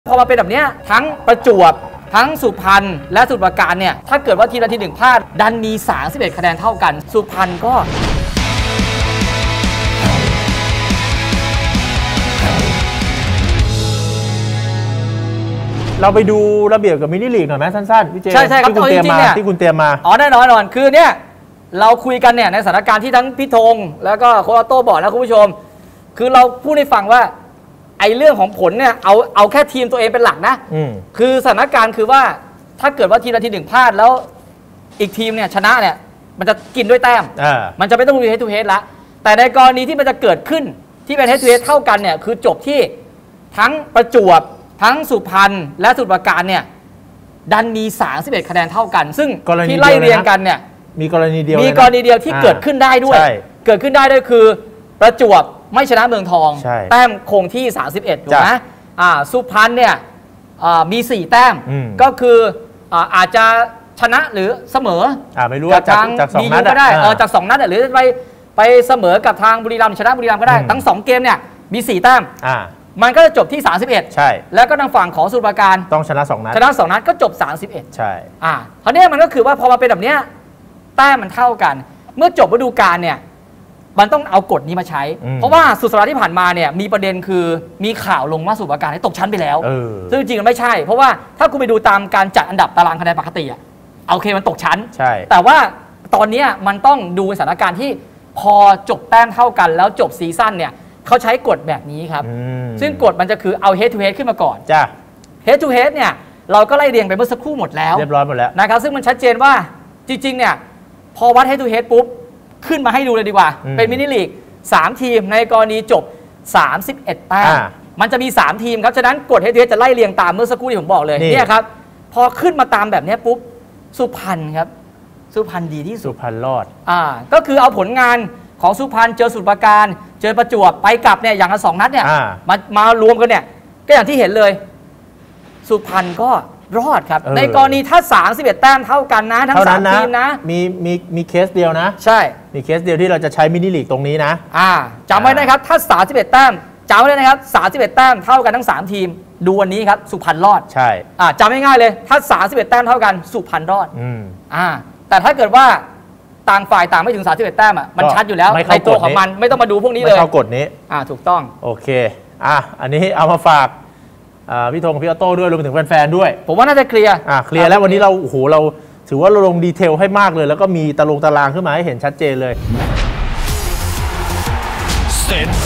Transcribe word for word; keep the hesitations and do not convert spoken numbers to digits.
พอมาเป็นแบบนี้ทั้งประจวบทั้งสุพรรณและสมุทรปราการเนี่ยถ้าเกิดว่าทีมใดทีมหนึ่งพลาดดันมีสามสิบเอ็ดคะแนนเท่ากันสุพรรณก็เราไปดูระเบียบกับมินิลีกหน่อยไหมสั้นๆพี่เจใช่ใช่ครับที่คุณเตรียมมาที่คุณเตรียมมาอ๋อแน่นอนแน่นอนคือเนี่ยเราคุยกันเนี่ยในสถานการณ์ที่ทั้งพี่ธงแล้วก็โค้ชออโต้บอกนะคุณผู้ชมคือเราพูดให้ฟังว่าไอ้เรื่องของผลเนี่ยเอาเอาแค่ทีมตัวเองเป็นหลักนะคือสถานการณ์คือว่าถ้าเกิดว่าทีมใดทีมหนึ่งพลาดแล้วอีกทีมเนี่ยชนะเนี่ยมันจะกินด้วยแต้มมันจะไม่ต้องมีเฮดทูเฮดละแต่ในกรณีที่มันจะเกิดขึ้นที่เป็นเฮดทูเฮดเท่ากันเนี่ยคือจบที่ทั้งประจวบทั้งสุพรรณและสมุทรปราการเนี่ยดันมีสามสิบเอ็ดคะแนนเท่ากันซึ่งที่ไล่เรียงกันเนี่ยมีกรณีเดียวมีกรณีเดียวที่เกิดขึ้นได้ด้วยเกิดขึ้นได้ด้วยคือประจวบไม่ชนะเมืองทองแต้มคงที่สามสิบเอ็ดถูกไหมอ่าสุพรรณเนี่ยมีสี่แต้มก็คืออาจจะชนะหรือเสมออ่าไม่รู้ว่าจากจากสองนัดก็ได้เออจากสองนัดหรือไปไปเสมอกับทางบุรีรัมย์ชนะบุรีรัมย์ก็ได้ทั้งสองเกมเนี่ยมีสี่แต้มอ่ามันก็จะจบที่สามสิบเอ็ดใช่แล้วก็ทางฝั่งของสมุทรปราการต้องชนะสองนัดชนะสองนัดก็จบสามสิบเอ็ดใช่อ่าคราวนี้มันก็คือว่าพอมาเป็นแบบเนี้ยแต้มมันเท่ากันเมื่อจบฤดูกาลเนี่ยมันต้องเอากฎนี้มาใช้เพราะว่าสุดสัปดาห์ที่ผ่านมาเนี่ยมีประเด็นคือมีข่าวลงว่าสมุทรปราการให้ตกชั้นไปแล้วซึ่งจริงๆมันไม่ใช่เพราะว่าถ้าคุณไปดูตามการจัดอันดับตารางคะแนนปกติอะโอเคมันตกชั้นใช่แต่ว่าตอนนี้มันต้องดูสถานการณ์ที่พอจบแต้มเท่ากันแล้วจบซีซั่นเนี่ยเขาใช้กฎแบบนี้ครับซึ่งกฎมันจะคือเอา head to head ขึ้นมาก่อนจ้ะ head to head เนี่ยเราก็ไล่เรียงไปเมื่อสักครู่หมดแล้วเรียบร้อยหมดแล้วนะครับซึ่งมันชัดเจนว่าจริงๆเนี่ยพอวัด head to head ปุ๊บขึ้นมาให้ดูเลยดีกว่าเป็นมินิลีกสามทีมในกรณีจบสามสิบเอ็ดแต้มมันจะมีสามทีมครับฉะนั้นกฎ head to head จะไล่เรียงตามเมื่อสักครู่ที่ผมบอกเลยเนี่ยครับพอขึ้นมาตามแบบนี้ปุ๊บสุพรรณครับสุพรรณดีที่สุดสุพรรณรอดอ่าก็คือเอาผลงานของสุพรรณเจอสมุทรปราการเจอประจวบไปกลับเนี่ยอย่างละสองนัดเนี่ยมามารวมกันเนี่ยก็อย่างที่เห็นเลยสุพรรณก็รอดครับในกรณีถ้าสามสิบเอ็ดแต้มเท่ากันนะทั้งสามทีมนะมีมีมีเคสเดียวนะใช่มีเคสเดียวที่เราจะใช้มินิลีกตรงนี้นะอ่าจำไว้นะครับถ้าสามสิบเอ็ดแต้มจำไว้เลยนะครับสามสิบเอ็ดแต้มเท่ากันทั้งสามทีมดูวันนี้ครับสุพรรณรอดใช่อ่าจำง่ายๆเลยถ้าสามสิบเอ็ดแต้มเท่ากันสุพรรณรอดอืมอ่าแต่ถ้าเกิดว่าต่างฝ่ายต่างไม่ถึงสามสิบเอ็ดแต้มอ่ะมันชัดอยู่แล้วในตัวของมันไม่ต้องมาดูพวกนี้เลยไม่เข้ากฎนี้อ่าถูกต้องโอเคอ่ะอันนี้เอามาฝากพี่ธงพี่ออโต้ด้วยรวมไปถึงแฟนๆด้วยผมว่าน่าจะเคลียร์อ่ะเคลียร์แล้ววันนี้เราโอ้โหเราถือว่าเราลงดีเทลให้มากเลยแล้วก็มีตารางตารางขึ้นมาให้เห็นชัดเจนเลยเซน